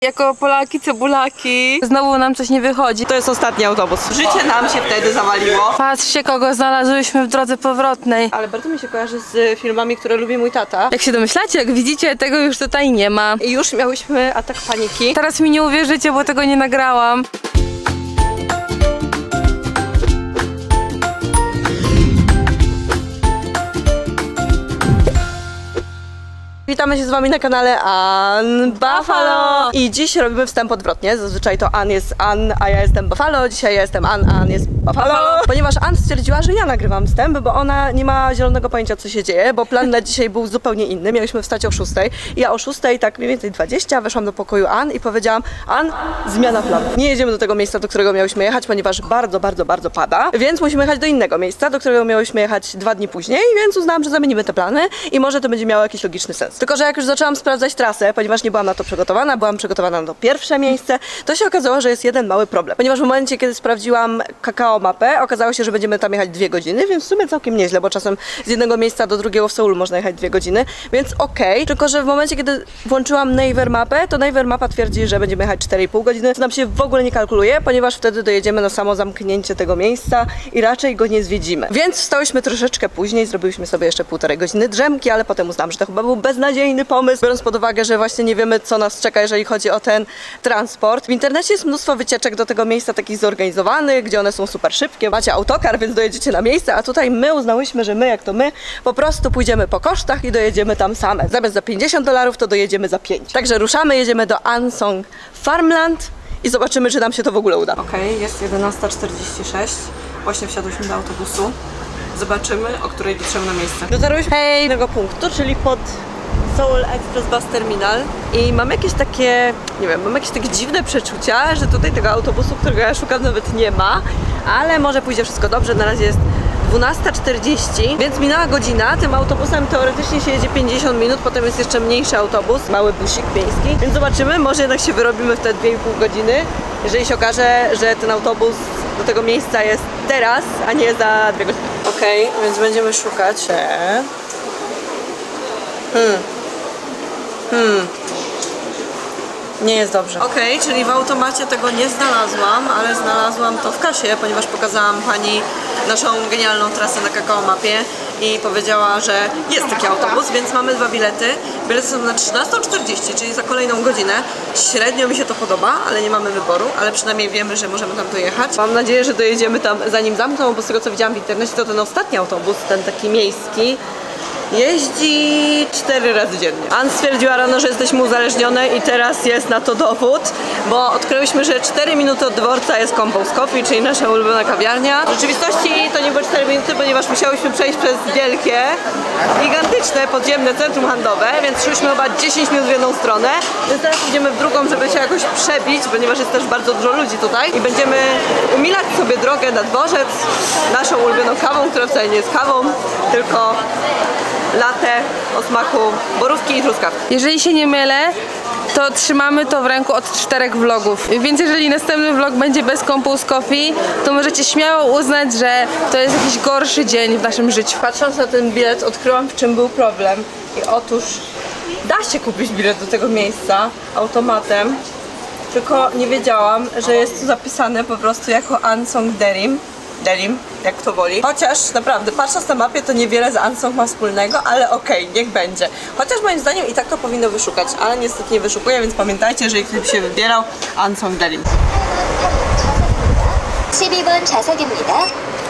Jako Polaki, cebulaki. Znowu nam coś nie wychodzi. To jest ostatni autobus. Życie nam się wtedy zawaliło. Patrzcie, kogo znalazłyśmy w drodze powrotnej. Ale bardzo mi się kojarzy z filmami, które lubi mój tata. Jak się domyślacie, jak widzicie, tego już tutaj nie ma. I już miałyśmy atak paniki. Teraz mi nie uwierzycie, bo tego nie nagrałam. Witamy się z wami na kanale Unbuffalo. I dziś robimy wstęp odwrotnie. Zazwyczaj to An jest An, a ja jestem Buffalo. Dzisiaj ja jestem An, a An jest Buffalo. Ponieważ An stwierdziła, że ja nagrywam wstęp, bo ona nie ma zielonego pojęcia, co się dzieje, bo plan na dzisiaj był zupełnie inny. Mieliśmy wstać o 6. Ja o 6, tak mniej więcej 20, weszłam do pokoju An i powiedziałam: An, zmiana planu. Nie jedziemy do tego miejsca, do którego miałyśmy jechać, ponieważ bardzo pada. Więc musimy jechać do innego miejsca, do którego miałyśmy jechać 2 dni później, więc uznałam, że zamienimy te plany i może to będzie miało jakiś logiczny sens. Tylko że jak już zaczęłam sprawdzać trasę, ponieważ nie byłam na to przygotowana, byłam przygotowana na to pierwsze miejsce, to się okazało, że jest jeden mały problem. Ponieważ w momencie, kiedy sprawdziłam Kakao mapę, okazało się, że będziemy tam jechać 2 godziny, więc w sumie całkiem nieźle, bo czasem z jednego miejsca do drugiego w Seulu można jechać 2 godziny, więc okej. Tylko że w momencie, kiedy włączyłam Naver mapę, to Naver mapa twierdzi, że będziemy jechać 4,5 godziny, co nam się w ogóle nie kalkuluje, ponieważ wtedy dojedziemy na samo zamknięcie tego miejsca i raczej go nie zwiedzimy. Więc wstałyśmy troszeczkę później, zrobiłyśmy sobie jeszcze 1,5 godziny drzemki, ale potem uznałam, że to chyba był beznadziejny pomysł, biorąc pod uwagę, że właśnie nie wiemy, co nas czeka, jeżeli chodzi o ten transport. W internecie jest mnóstwo wycieczek do tego miejsca takich zorganizowanych, gdzie one są super szybkie. Macie autokar, więc dojedziecie na miejsce, a tutaj my uznałyśmy, że my, jak to my, po prostu pójdziemy po kosztach i dojedziemy tam same. Zamiast za $50, to dojedziemy za 5. Także ruszamy, jedziemy do An Song Farmland i zobaczymy, czy nam się to w ogóle uda. Okej, jest 11:46. Właśnie wsiadłyśmy do autobusu. Zobaczymy, o której dotrzemy na miejsce. Dotarłyśmy do innego punktu, czyli pod Seoul Express Bus Terminal i mam jakieś takie, nie wiem, mam jakieś takie dziwne przeczucia, że tutaj tego autobusu, którego ja szukam, nawet nie ma, ale może pójdzie wszystko dobrze. Na razie jest 12:40, więc minęła godzina. Tym autobusem teoretycznie się jedzie 50 minut, potem jest jeszcze mniejszy autobus, mały busik miejski, więc zobaczymy, może jednak się wyrobimy w te 2,5 godziny, jeżeli się okaże, że ten autobus do tego miejsca jest teraz, a nie za 2 godziny. Okej, więc będziemy szukać. Nie jest dobrze. Okej, czyli w automacie tego nie znalazłam, ale znalazłam to w kasie, ponieważ pokazałam pani naszą genialną trasę na Kakao mapie i powiedziała, że jest taki autobus, więc mamy 2 bilety. Bilety są na 13:40, czyli za kolejną godzinę. Średnio mi się to podoba, ale nie mamy wyboru, ale przynajmniej wiemy, że możemy tam dojechać. Mam nadzieję, że dojedziemy tam zanim zamkną, bo z tego co widziałam w internecie, to ten ostatni autobus, ten taki miejski, jeździ 4 razy dziennie. An stwierdziła rano, że jesteśmy uzależnione i teraz jest na to dowód, bo odkryłyśmy, że 4 minuty od dworca jest Compose Coffee, czyli nasza ulubiona kawiarnia. W rzeczywistości to nie było 4 minuty, ponieważ musiałyśmy przejść przez wielkie, gigantyczne, podziemne centrum handlowe, więc szłyśmy chyba 10 minut w jedną stronę, więc teraz idziemy w drugą, żeby się jakoś przebić, ponieważ jest też bardzo dużo ludzi tutaj i będziemy umilać sobie drogę na dworzec naszą ulubioną kawą, która wcale nie jest kawą, tylko latte o smaku borówki i truskawki. Jeżeli się nie mylę, to trzymamy to w ręku od 4 vlogów. Więc jeżeli następny vlog będzie bez Compose Coffee, to możecie śmiało uznać, że to jest jakiś gorszy dzień w naszym życiu. Patrząc na ten bilet, odkryłam, w czym był problem. I otóż da się kupić bilet do tego miejsca automatem, tylko nie wiedziałam, że jest tu zapisane po prostu jako An Song Derim, jak kto woli. Chociaż naprawdę, patrząc na mapie, to niewiele z An Song ma wspólnego, ale okej, niech będzie. Chociaż moim zdaniem i tak to powinno wyszukać, ale niestety nie wyszukuje, więc pamiętajcie, że jeżeli ktoś się wybierał, An Song Derim. 12번 좌석입니다.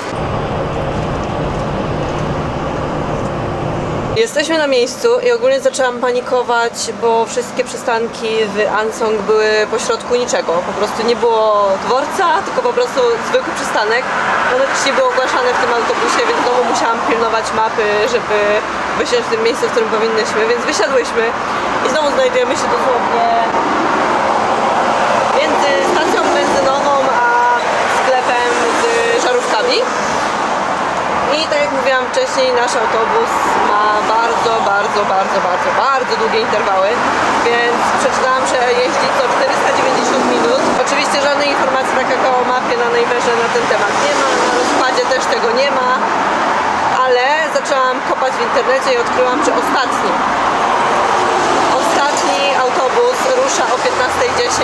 Jesteśmy na miejscu i ogólnie zaczęłam panikować, bo wszystkie przystanki w An Song były pośrodku niczego. Po prostu nie było dworca, tylko po prostu zwykły przystanek. Ono też nie było ogłaszane w tym autobusie, więc znowu musiałam pilnować mapy, żeby wysiąść w tym miejscu, w którym powinnyśmy, więc wysiadłyśmy i znowu znajdujemy się dosłownie między stacją benzynową a sklepem z żarówkami. I tak jak mówiłam wcześniej, nasz autobus ma bardzo długie interwały, więc przeczytałam, że jeździ co 490 minut. Oczywiście żadnej informacji na Kakao mapie, na Naverze na ten temat nie ma, na rozkładzie też tego nie ma, ale zaczęłam kopać w internecie i odkryłam, że ostatni autobus rusza o 15:10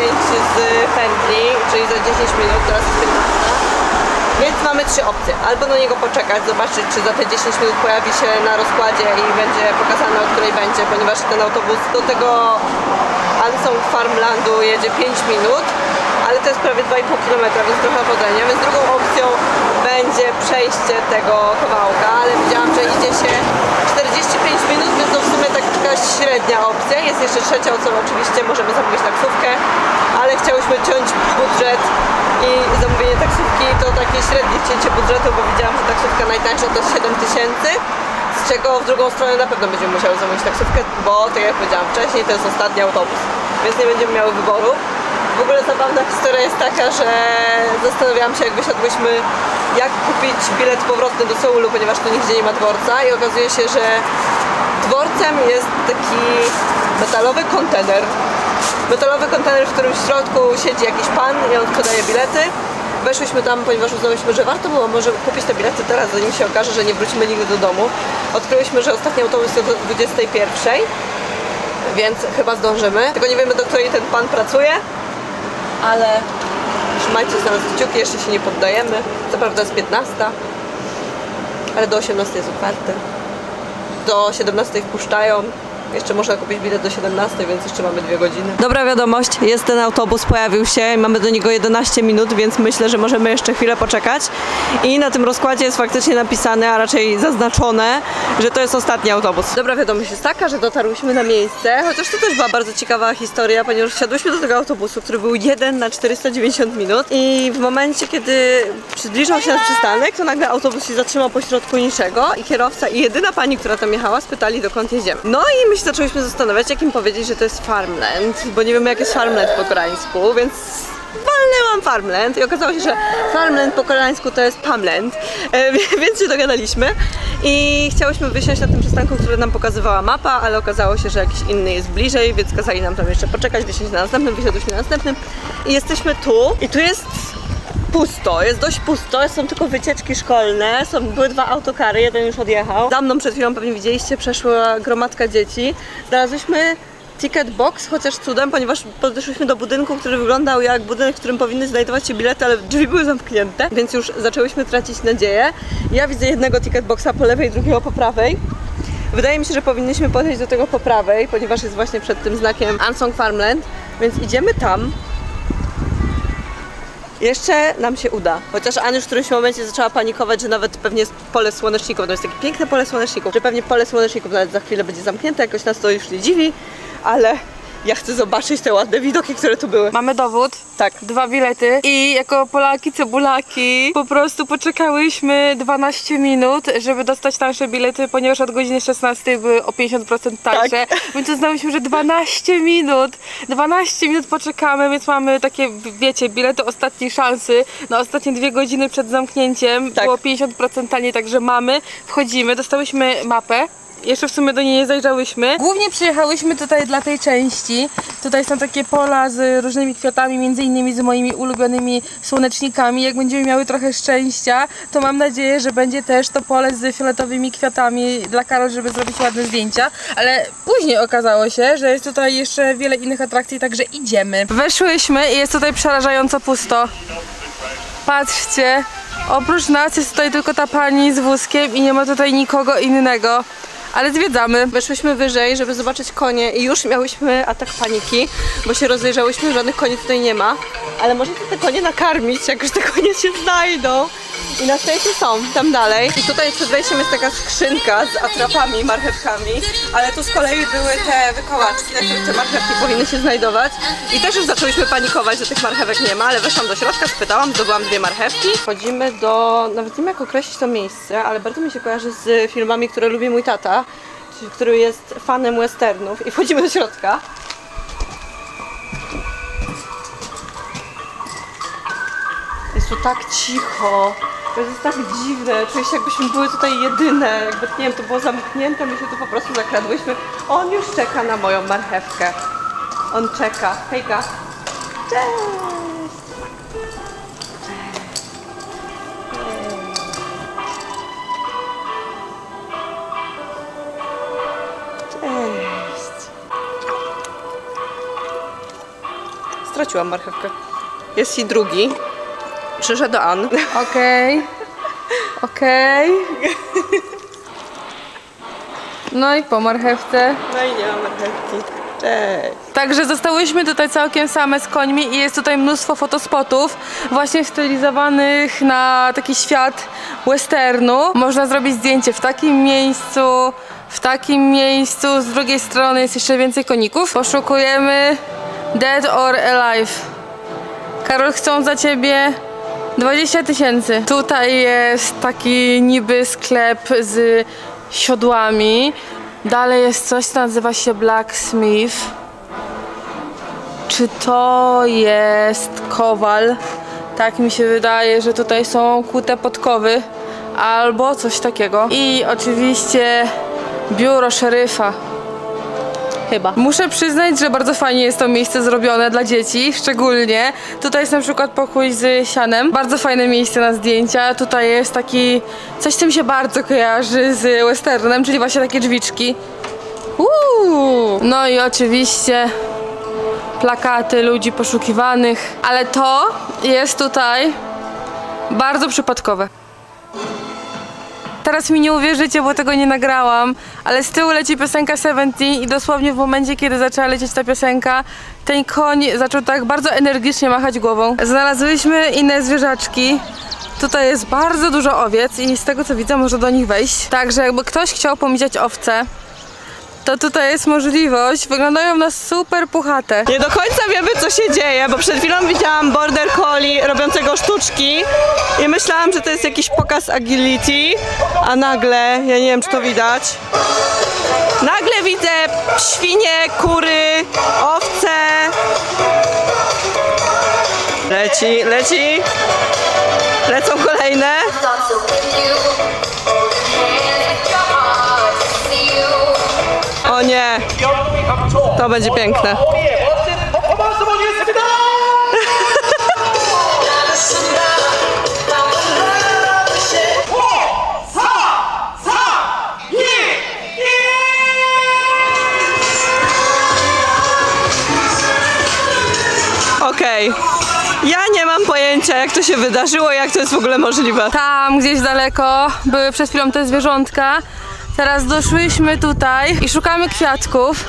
10 minut, teraz jest 15. Więc mamy 3 opcje. Albo na niego poczekać, zobaczyć, czy za te 10 minut pojawi się na rozkładzie i będzie pokazane, o której będzie, ponieważ ten autobus do tego Ansong Farmlandu jedzie 5 minut, ale to jest prawie 2,5 km, więc trochę chodzenia, więc drugą opcją będzie przejście tego kawałka, ale widziałam, że idzie się 45 minut, więc to w sumie taka średnia opcja. Jest jeszcze trzecia opcja, oczywiście możemy zamówić taksówkę, ale chciałyśmy ciąć budżet i zamówienie taksówki to takie średnie cięcie budżetu, bo widziałam, że taksówka najtańsza to 7000, z czego w drugą stronę na pewno będziemy musiały zamówić taksówkę, bo tak jak powiedziałam wcześniej, to jest ostatni autobus, więc nie będziemy miały wyboru. W ogóle zabawna historia jest taka, że zastanawiałam się, jak wysiadłyśmy, jak kupić bilet powrotny do Seulu, ponieważ tu nigdzie nie ma dworca i okazuje się, że dworcem jest taki metalowy kontener. Metalowy kontener, w którym w środku siedzi jakiś pan i on podaje bilety. Weszłyśmy tam, ponieważ uznałyśmy, że warto było może kupić te bilety teraz, zanim się okaże, że nie wrócimy nigdy do domu. Odkryłyśmy, że ostatni autobus jest do 21, więc chyba zdążymy. Tylko nie wiemy, do której ten pan pracuje, ale trzymajcie z nas kciuki, jeszcze się nie poddajemy. Co prawda jest 15, ale do 18 jest otwarte. Do 17 wpuszczają. Jeszcze można kupić bilet do 17, więc jeszcze mamy 2 godziny. Dobra wiadomość, jest ten autobus, pojawił się i mamy do niego 11 minut, więc myślę, że możemy jeszcze chwilę poczekać. I na tym rozkładzie jest faktycznie napisane, a raczej zaznaczone, że to jest ostatni autobus. Dobra wiadomość jest taka, że dotarłyśmy na miejsce, chociaż to też była bardzo ciekawa historia, ponieważ wsiadłyśmy do tego autobusu, który był 1 na 490 minut i w momencie, kiedy zbliżał się nasz przystanek, to nagle autobus się zatrzymał pośrodku niczego i kierowca i jedyna pani, która tam jechała, spytali, dokąd jedziemy. No i my się zaczęłyśmy zastanawiać, jak im powiedzieć, że to jest Farmland, bo nie wiemy, jak jest Farmland po koreańsku, więc walnęłam Farmland i okazało się, że Farmland po koreańsku to jest Pamland, więc się dogadaliśmy i chciałyśmy wysiąść na tym przystanku, który nam pokazywała mapa, ale okazało się, że jakiś inny jest bliżej, więc kazali nam tam jeszcze poczekać, wysiąść na następnym, wysiadłyśmy na następnym i jesteśmy tu i tu jest pusto, jest dość pusto, są tylko wycieczki szkolne, były 2 autokary, jeden już odjechał. Za mną przed chwilą pewnie widzieliście, przeszła gromadka dzieci. Znalazłyśmy ticket box, chociaż cudem, ponieważ podeszłyśmy do budynku, który wyglądał jak budynek, w którym powinny znajdować się bilety, ale drzwi były zamknięte, więc już zaczęłyśmy tracić nadzieję. Ja widzę jednego ticket boxa po lewej, drugiego po prawej. Wydaje mi się, że powinniśmy podejść do tego po prawej, ponieważ jest właśnie przed tym znakiem Ansong Farmland, więc idziemy tam. Jeszcze nam się uda, chociaż Ania już w którymś momencie zaczęła panikować, że nawet pewnie jest pole słoneczników, to jest takie piękne pole słoneczników, że pewnie pole słoneczników nawet za chwilę będzie zamknięte, jakoś nas to już nie dziwi, ale ja chcę zobaczyć te ładne widoki, które tu były. Mamy dowód. Tak. 2 bilety i jako Polaki cebulaki po prostu poczekałyśmy 12 minut, żeby dostać tańsze bilety, ponieważ od godziny 16 były o 50% tańsze. Tak. Więc uznałyśmy, że 12 minut poczekamy, więc mamy takie, wiecie, bilety ostatniej szansy na ostatnie 2 godziny przed zamknięciem. Tak. Było 50% taniej, także wchodzimy, dostałyśmy mapę. Jeszcze w sumie do niej nie zajrzałyśmy. Głównie przyjechałyśmy tutaj dla tej części. Tutaj są takie pola z różnymi kwiatami, między innymi z moimi ulubionymi słonecznikami. Jak będziemy miały trochę szczęścia, to mam nadzieję, że będzie też to pole z fioletowymi kwiatami dla Karol, żeby zrobić ładne zdjęcia. Ale później okazało się, że jest tutaj jeszcze wiele innych atrakcji, także idziemy. Weszłyśmy i jest tutaj przerażająco pusto. Patrzcie, oprócz nas jest tutaj tylko ta pani z wózkiem i nie ma tutaj nikogo innego. Ale zwiedzamy. Weszłyśmy wyżej, żeby zobaczyć konie i już miałyśmy atak paniki, bo się rozejrzałyśmy, żadnych koni tutaj nie ma. Ale możecie te konie nakarmić, jak już te konie się znajdą. I na szczęście są tam dalej. I tutaj przed wejściem jest taka skrzynka z atrapami, marchewkami, ale tu z kolei były te wykałaczki, na których te marchewki powinny się znajdować. I też już zaczęłyśmy panikować, że tych marchewek nie ma, ale weszłam do środka, spytałam, zdobyłam 2 marchewki. Wchodzimy do, nawet nie wiem jak określić to miejsce, ale bardzo mi się kojarzy z filmami, które lubi mój tata, który jest fanem westernów. I wchodzimy do środka. Jest tu tak cicho. To jest tak dziwne, czuję się jakbyśmy były tutaj jedyne, jakby nie wiem, to było zamknięte, my się tu po prostu zakradłyśmy. On już czeka na moją marchewkę. On czeka. Hejka. Cześć! Cześć! Straciłam marchewkę. Jest i drugi. Przyszedł do Ann. Okej. Okej. No i po marchewce. No i nie ma marchewki. Cześć. Także zostałyśmy tutaj całkiem same z końmi i jest tutaj mnóstwo fotospotów właśnie stylizowanych na taki świat westernu. Można zrobić zdjęcie w takim miejscu, z drugiej strony jest jeszcze więcej koników. Poszukujemy Dead or Alive. Karol, chcą za ciebie 20 000. Tutaj jest taki niby sklep z siodłami. Dalej jest coś, co nazywa się Blacksmith. Czy to jest kowal? Tak mi się wydaje, że tutaj są kute podkowy albo coś takiego. I oczywiście biuro szeryfa. Chyba. Muszę przyznać, że bardzo fajnie jest to miejsce zrobione dla dzieci, szczególnie. Tutaj jest na przykład pokój z sianem. Bardzo fajne miejsce na zdjęcia. Tutaj jest taki... coś, co mi się bardzo kojarzy z westernem, czyli właśnie takie drzwiczki. No i oczywiście plakaty ludzi poszukiwanych. Ale to jest tutaj bardzo przypadkowe. Teraz mi nie uwierzycie, bo tego nie nagrałam, ale z tyłu leci piosenka Seventeen i dosłownie w momencie, kiedy zaczęła lecieć ta piosenka, ten koń zaczął tak bardzo energicznie machać głową. Znalazłyśmy inne zwierzaczki. Tutaj jest bardzo dużo owiec i z tego co widzę można do nich wejść. Także jakby ktoś chciał pomijać owce, to tutaj jest możliwość. Wyglądają na super puchate. Nie do końca wiemy, co się dzieje, bo przed chwilą widziałam border collie robiącego sztuczki i myślałam, że to jest jakiś pokaz agility, a nagle, ja nie wiem, czy to widać, nagle widzę świnie, kury, owce. Leci. Lecą kolejne. O nie, to będzie piękne. Okej. Ja nie mam pojęcia, jak to się wydarzyło, jak to jest w ogóle możliwe. Tam gdzieś daleko były przed chwilą te zwierzątka. Teraz doszłyśmy tutaj i szukamy kwiatków.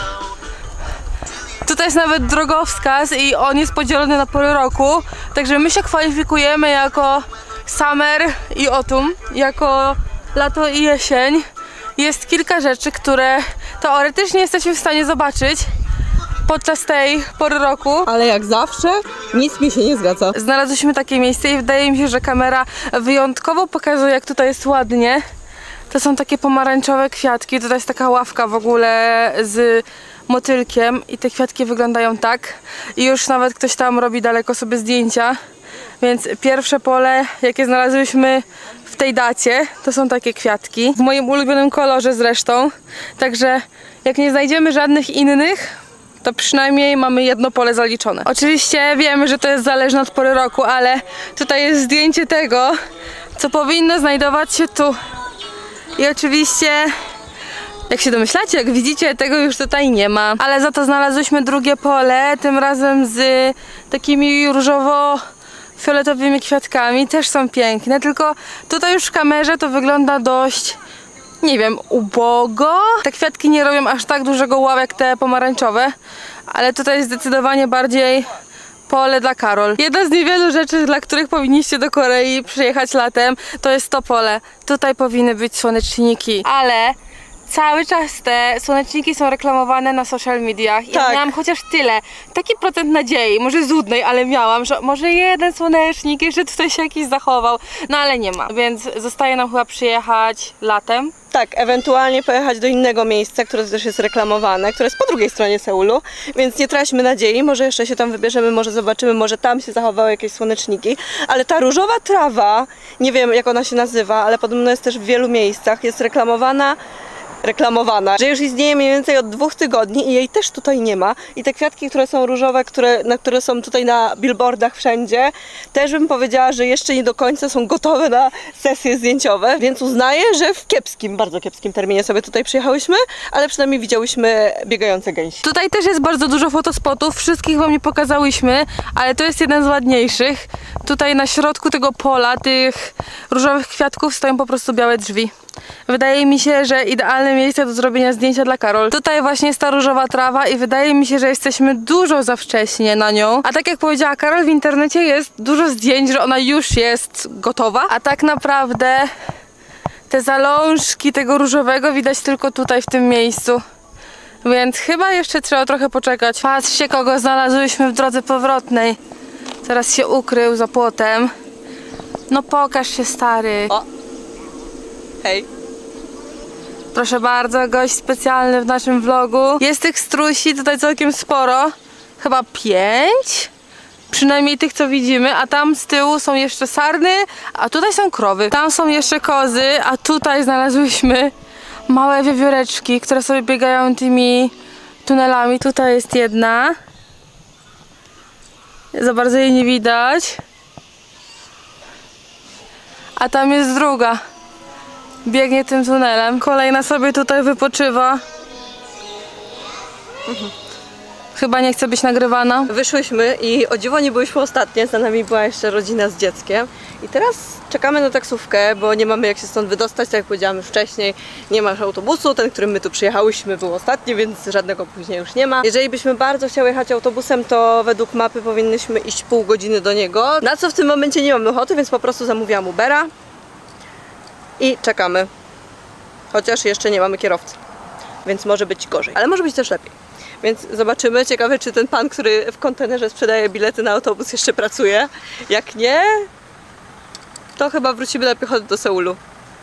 Tutaj jest nawet drogowskaz i on jest podzielony na pory roku. Także my się kwalifikujemy jako summer i autumn, jako lato i jesień. Jest kilka rzeczy, które teoretycznie jesteśmy w stanie zobaczyć podczas tej pory roku. Ale jak zawsze, nic mi się nie zgadza. Znalazłyśmy takie miejsce i wydaje mi się, że kamera wyjątkowo pokazuje, jak tutaj jest ładnie. To są takie pomarańczowe kwiatki. Tutaj jest taka ławka w ogóle z motylkiem i te kwiatki wyglądają tak. I już nawet ktoś tam robi daleko sobie zdjęcia. Więc pierwsze pole, jakie znalazłyśmy w tej dacie, to są takie kwiatki. W moim ulubionym kolorze zresztą. Także jak nie znajdziemy żadnych innych, to przynajmniej mamy jedno pole zaliczone. Oczywiście wiemy, że to jest zależne od pory roku, ale tutaj jest zdjęcie tego, co powinno znajdować się tu. I oczywiście, jak się domyślacie, jak widzicie, tego już tutaj nie ma. Ale za to znalazłyśmy drugie pole, tym razem z takimi różowo-fioletowymi kwiatkami. Też są piękne, tylko tutaj już w kamerze to wygląda dość, nie wiem, ubogo. Te kwiatki nie robią aż tak dużego wow jak te pomarańczowe, ale tutaj jest zdecydowanie bardziej pole dla Karol. Jedna z niewielu rzeczy, dla których powinniście do Korei przyjechać latem, to jest to pole. Tutaj powinny być słoneczniki, ale cały czas te słoneczniki są reklamowane na social mediach. Ja miałam chociaż tyle, taki procent nadziei, może złudnej, ale miałam, że może jeden słonecznik jeszcze tutaj się jakiś zachował, no ale nie ma, więc zostaje nam chyba przyjechać latem. Tak, ewentualnie pojechać do innego miejsca, które też jest reklamowane, które jest po drugiej stronie Seulu, więc nie traćmy nadziei, może jeszcze się tam wybierzemy, może zobaczymy, może tam się zachowały jakieś słoneczniki, ale ta różowa trawa, nie wiem jak ona się nazywa, ale podobno jest też w wielu miejscach, jest reklamowana reklamowana, że już istnieje mniej więcej od 2 tygodni i jej też tutaj nie ma. I te kwiatki, które są różowe, które są tutaj na billboardach wszędzie, też bym powiedziała, że jeszcze nie do końca są gotowe na sesje zdjęciowe, więc uznaję, że w kiepskim, bardzo kiepskim terminie sobie tutaj przyjechałyśmy, ale przynajmniej widziałyśmy biegające gęsi. Tutaj też jest bardzo dużo fotospotów, wszystkich wam nie pokazałyśmy, ale to jest jeden z ładniejszych. Tutaj na środku tego pola, tych różowych kwiatków stoją po prostu białe drzwi. Wydaje mi się, że idealne miejsce do zrobienia zdjęcia dla Karol. Tutaj właśnie jest ta różowa trawa i wydaje mi się, że jesteśmy dużo za wcześnie na nią. A tak jak powiedziała Karol, w internecie jest dużo zdjęć, że ona już jest gotowa. A tak naprawdę te zalążki tego różowego widać tylko tutaj w tym miejscu. Więc chyba jeszcze trzeba trochę poczekać. Patrzcie, kogo znalazłyśmy w drodze powrotnej. Teraz się ukrył za płotem. No pokaż się, stary. O! Hej! Proszę bardzo, gość specjalny w naszym vlogu. Jest tych strusi tutaj całkiem sporo. Chyba 5. Przynajmniej tych, co widzimy. A tam z tyłu są jeszcze sarny, a tutaj są krowy. Tam są jeszcze kozy, a tutaj znalazłyśmy małe wiewióreczki, które sobie biegają tymi tunelami. Tutaj jest jedna. Za bardzo jej nie widać. A tam jest druga. Biegnie tym tunelem. Kolejna sobie tutaj wypoczywa. Chyba nie chce być nagrywana. Wyszłyśmy i o dziwo nie byłyśmy ostatnie, za nami była jeszcze rodzina z dzieckiem. I teraz czekamy na taksówkę, bo nie mamy jak się stąd wydostać, tak jak powiedziałam już wcześniej. Nie ma już autobusu, ten, którym my tu przyjechałyśmy, był ostatni, więc żadnego później już nie ma. Jeżeli byśmy bardzo chciały jechać autobusem, to według mapy powinnyśmy iść pół godziny do niego. Na co w tym momencie nie mamy ochoty, więc po prostu zamówiłam Ubera. I czekamy. Chociaż jeszcze nie mamy kierowcy, więc może być gorzej, ale może być też lepiej. Więc zobaczymy. Ciekawe, czy ten pan, który w kontenerze sprzedaje bilety na autobus, jeszcze pracuje. Jak nie, to chyba wrócimy na piechotę do Seulu.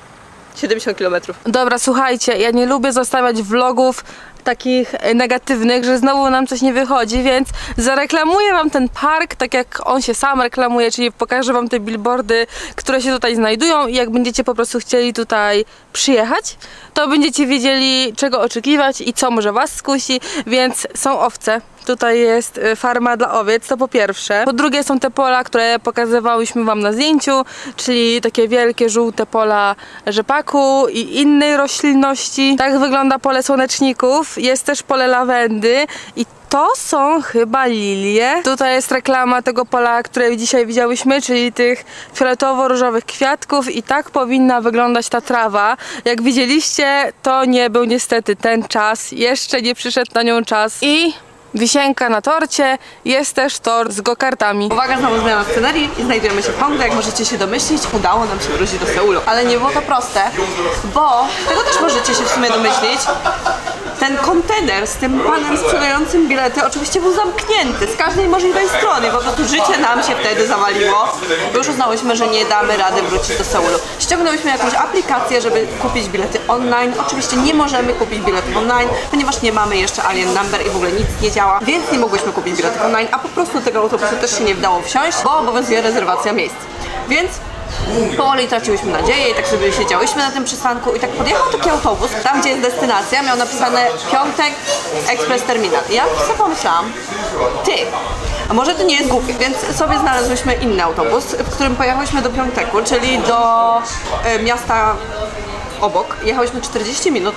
70 km. Dobra, słuchajcie, ja nie lubię zostawiać vlogów takich negatywnych, że znowu nam coś nie wychodzi, więc zareklamuję wam ten park, tak jak on się sam reklamuje, czyli pokażę wam te billboardy, które się tutaj znajdują i jak będziecie po prostu chcieli tutaj przyjechać, to będziecie wiedzieli, czego oczekiwać i co może was skusi, więc są owce. Tutaj jest farma dla owiec, to po pierwsze. Po drugie są te pola, które pokazywałyśmy wam na zdjęciu, czyli takie wielkie, żółte pola rzepaku i innej roślinności. Tak wygląda pole słoneczników. Jest też pole lawendy i to są chyba lilie. Tutaj jest reklama tego pola, które dzisiaj widziałyśmy, czyli tych fioletowo-różowych kwiatków i tak powinna wyglądać ta trawa. Jak widzieliście, to nie był niestety ten czas. Jeszcze nie przyszedł na nią czas i wisienka na torcie, jest też tort z go-kartami. Uwaga, znowu zmiana scenerii i znajdujemy się w Hongdae. Jak możecie się domyślić, udało nam się wrócić do Seulu. Ale nie było to proste, bo tego też możecie się w sumie domyślić. Ten kontener z tym panem sprzedającym bilety oczywiście był zamknięty z każdej możliwej strony. Po prostu życie nam się wtedy zawaliło. Bo już uznałyśmy, że nie damy rady wrócić do Seulu. Ściągnęłyśmy jakąś aplikację, żeby kupić bilety online. Oczywiście nie możemy kupić biletów online, ponieważ nie mamy jeszcze Alien Number i w ogóle nic nie działa, więc nie mogłyśmy kupić biletów online, a po prostu tego autobusu też się nie udało wsiąść, bo obowiązuje rezerwacja miejsc. Więc powoli traciłyśmy nadzieję i tak sobie siedziałyśmy na tym przystanku i tak podjechał taki autobus, tam gdzie jest destynacja, miał napisane Piątek Express Terminal. I ja sobie pomyślałam, ty, a może to nie jest głupie, więc sobie znalazłyśmy inny autobus, w którym pojechałyśmy do Piąteku, czyli do miasta obok. Jechałyśmy 40 minut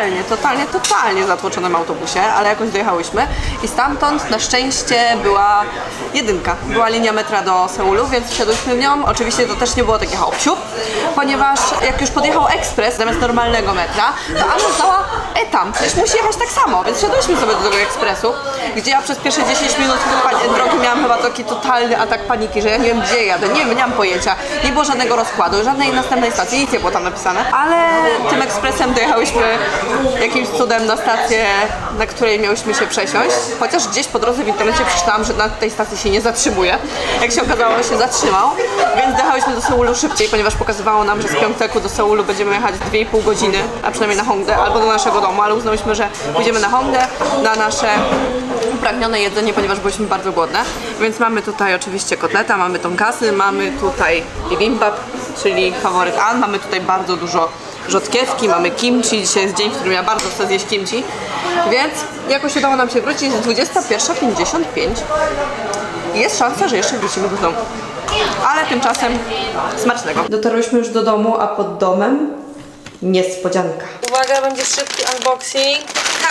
totalnie zatłoczonym autobusie, ale jakoś dojechałyśmy i stamtąd na szczęście była jedynka. Była linia metra do Seulu, więc wsiadłyśmy w nią. Oczywiście to też nie było takie hop-siup, ponieważ jak już podjechał ekspres zamiast normalnego metra, to Anna znała tam, przecież musi jechać tak samo, więc wsiadłyśmy sobie do tego ekspresu, gdzie ja przez pierwsze 10 minut drogi miałam chyba taki totalny atak paniki, że ja nie wiem gdzie jadę, nie mam pojęcia, nie było żadnego rozkładu, żadnej następnej stacji, nic nie było tam napisane, ale tym ekspresem dojechałyśmy jakimś cudem na stację, na której miałyśmy się przesiąść, chociaż gdzieś po drodze w internecie przeczytałam, że na tej stacji się nie zatrzymuje. Jak się okazało, się zatrzymał, więc dojechałyśmy do Seulu szybciej, ponieważ pokazywało nam, że z Piąteku do Seulu będziemy jechać 2,5 godziny, a przynajmniej na Hongdae, albo do naszego domu, ale uznałyśmy, że pójdziemy na Hongdae, na nasze upragnione jedzenie, ponieważ byliśmy bardzo głodne. Więc mamy tutaj oczywiście kotleta, mamy tonkasy, mamy tutaj bibimbap, czyli faworyt An, mamy tutaj bardzo dużo rzodkiewki, mamy kimchi. Dzisiaj jest dzień, w którym ja bardzo chcę zjeść kimchi. Więc jakoś udało nam się wrócić, jest 21:55. Jest szansa, że jeszcze wrócimy do domu. Ale tymczasem smacznego. Dotarłyśmy już do domu, a pod domem niespodzianka. Uwaga, będzie szybki unboxing.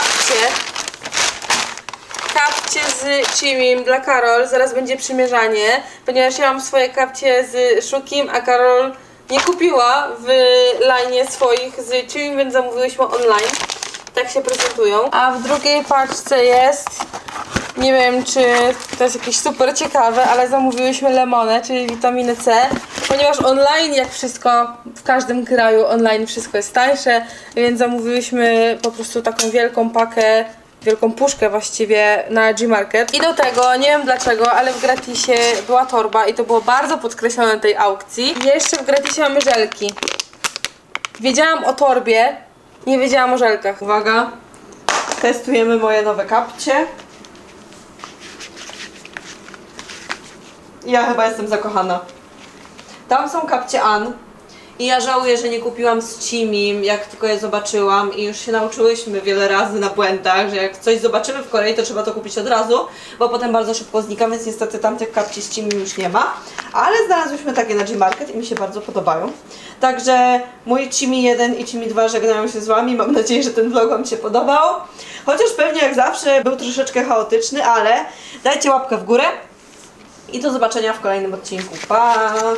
Kapcie z Chimim dla Karol. Zaraz będzie przymierzanie, ponieważ ja mam swoje kapcie z Szukim, a Karol nie kupiła w line swoich z Chimim, więc zamówiłyśmy online. Tak się prezentują. A w drugiej paczce jest, nie wiem czy to jest jakieś super ciekawe, ale zamówiłyśmy lemonę, czyli witaminę C, ponieważ online, jak wszystko w każdym kraju online wszystko jest tańsze, więc zamówiłyśmy po prostu taką wielką pakę, wielką puszkę właściwie na Gmarket. I do tego, nie wiem dlaczego, ale w gratisie była torba i to było bardzo podkreślone na tej aukcji. I jeszcze w gratisie mamy żelki. Wiedziałam o torbie, nie wiedziałam o żelkach. Uwaga, testujemy moje nowe kapcie. Ja chyba jestem zakochana. Tam są kapcie Ann. I ja żałuję, że nie kupiłam z Chimim, jak tylko je zobaczyłam i już się nauczyłyśmy wiele razy na błędach, że jak coś zobaczymy w Korei, to trzeba to kupić od razu, bo potem bardzo szybko znika, więc niestety tamtych kapci z Chimim już nie ma. Ale znalazłyśmy takie na Gmarket i mi się bardzo podobają. Także mój Chimi 1 i Chimi 2 żegnają się z Wami. Mam nadzieję, że ten vlog Wam się podobał. Chociaż pewnie jak zawsze był troszeczkę chaotyczny, ale dajcie łapkę w górę i do zobaczenia w kolejnym odcinku. Pa!